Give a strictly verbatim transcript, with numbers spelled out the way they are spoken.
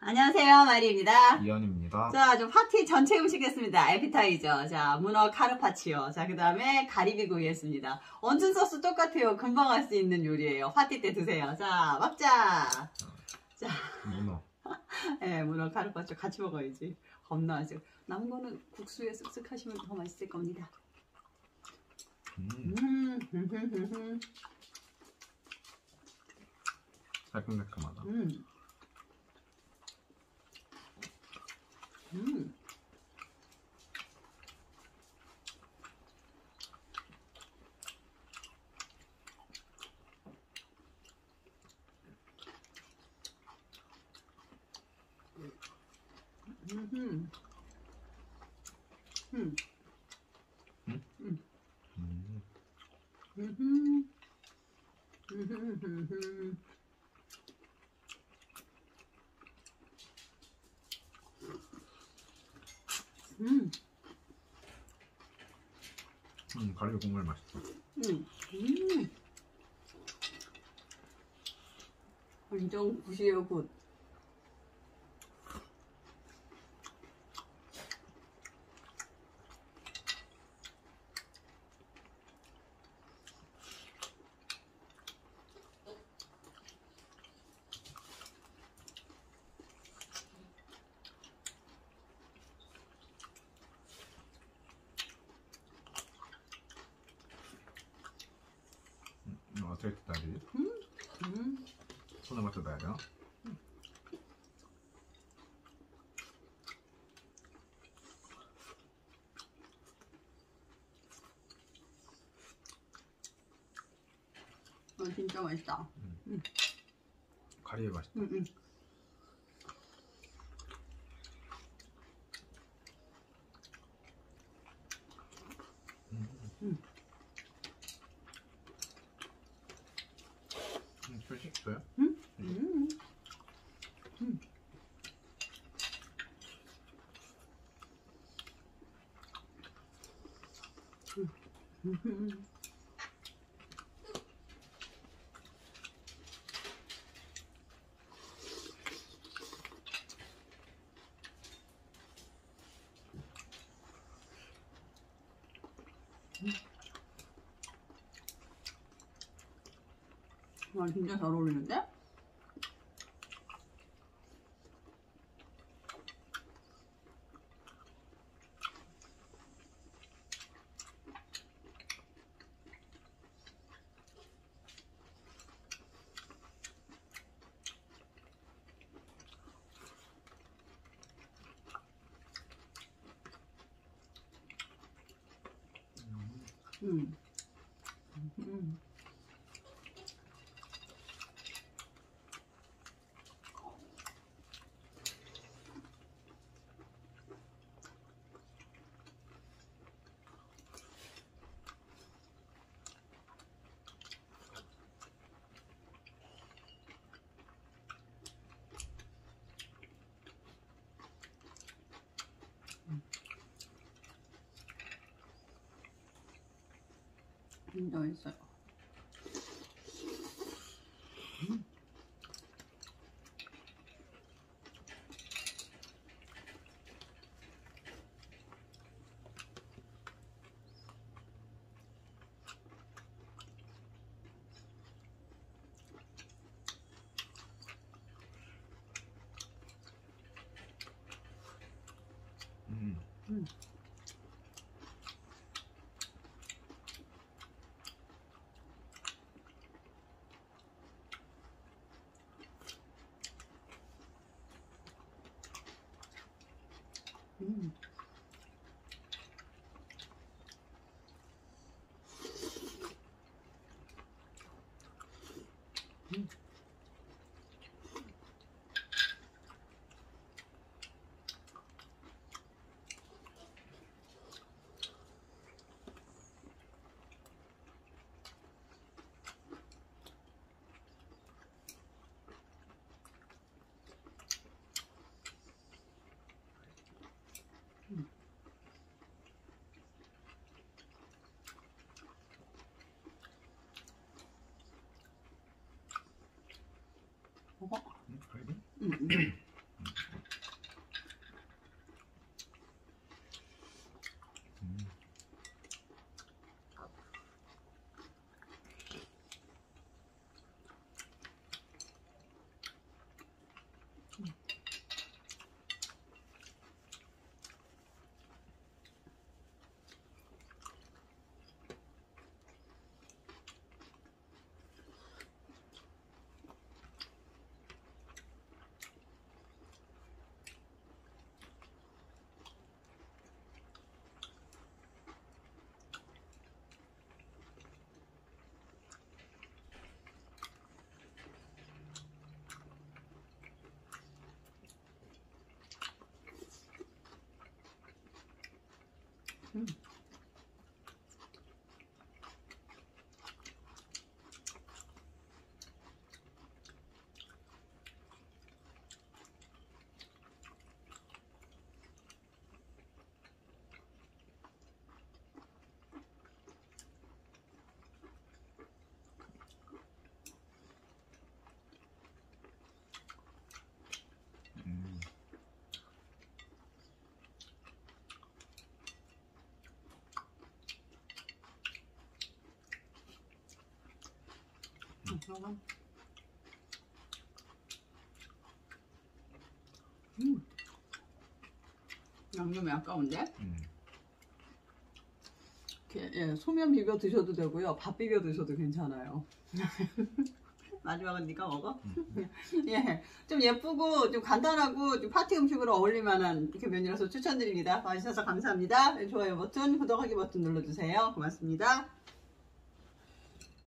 안녕하세요, 마리입니다. 이현입니다. 자, 좀 파티 전체 음식했습니다. 에피타이저. 자, 문어 카르파치오. 자, 그 다음에 가리비구이 했습니다. 얹은 소스 똑같아요. 금방 할 수 있는 요리예요. 파티 때 드세요. 자, 먹자. 자, 문어. 예, 네, 문어 카르파치오 같이 먹어야지. 겁나 아직. 남은 거는 국수에 쓱쓱 하시면 더 맛있을 겁니다. 음. 음. 달콤달콤하다. 음. 음. 음. 음. 음? 음. 음. 음. 음. 음. 음, 가리비 국물 맛있어. 음. 음. 완전 굿이에요, 굿. 음, 어떻게 뜯어야 되지? 음. 음. 손으로 뜯어야 되나? 어, 진짜 맛있다. 음. 음. 가리비 맛있다. 음, 음. 음. 음. 음, 표시 있어요? 음. 음. 음. 음. 음. 와, 진짜 잘 어울리는데? 음. 음. 진짜 맛있어요. 음. 음. 음. 음. 음. 음. 먹어. 음, 가리비? 음. 음. 음. 음. 음. 음. 양념이 아까운데? 음. 이렇게, 예, 소면 비벼 드셔도 되고요. 밥 비벼 드셔도 괜찮아요. 마지막은 네가 먹어? 음. 예, 좀 예쁘고 좀 간단하고 좀 파티 음식으로 어울릴 만한 이렇게 메뉴라서 추천드립니다. 봐주셔서 감사합니다. 좋아요 버튼, 구독하기 버튼 눌러주세요. 고맙습니다.